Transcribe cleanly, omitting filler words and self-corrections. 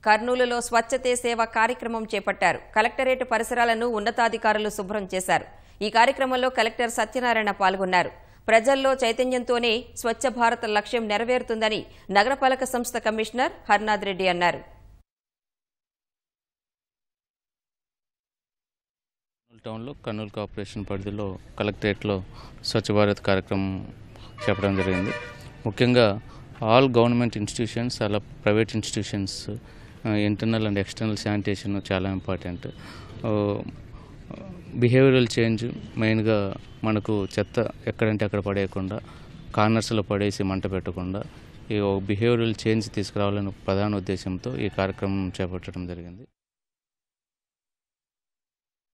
కర్నూలులో స్వచ్ఛతే సేవ కార్యక్రమం చేపట్టారు. కలెక్టరేట్ పరిసరాలను ఉన్నతాధికారులు శుభ్రం చేశారు. ఈ కార్యక్రమంలో కలెక్టర్ సత్యనారాయణ పాల్గొన్నారు. ప్రజల్లో చైతన్యంతోనే స్వచ్ఛ భారత్ లక్ష్యం నెరవేరుతుందని నగరపాలక సంస్థ కమిషనర్ హర్నాథ్ రెడ్డి అన్నారు. టౌన్లో కర్నూలు కార్పొరేషన్ పరిధిలో కలెక్టరేట్లో స్వచ్ఛ భారత్ కార్యక్రమం చెప్పడం జరిగింది. ముఖ్యంగా ఆల్ గవర్నమెంట్ ఇన్స్టిట్యూషన్స్ అలా private institutions internal and external sanitation చాలా ఇంపార్టెంట్. బిహేవియరల్ చేంజ్ మెయిన్గా మనకు చెత్త ఎక్కడంటే అక్కడ పడేయకుండా కార్నర్స్లో పడేసి మంట పెట్టకుండా ఈ బిహేవియరల్ చేంజ్ తీసుకురావాలనే ప్రధాన ఉద్దేశంతో ఈ కార్యక్రమం చేపట్టడం జరిగింది.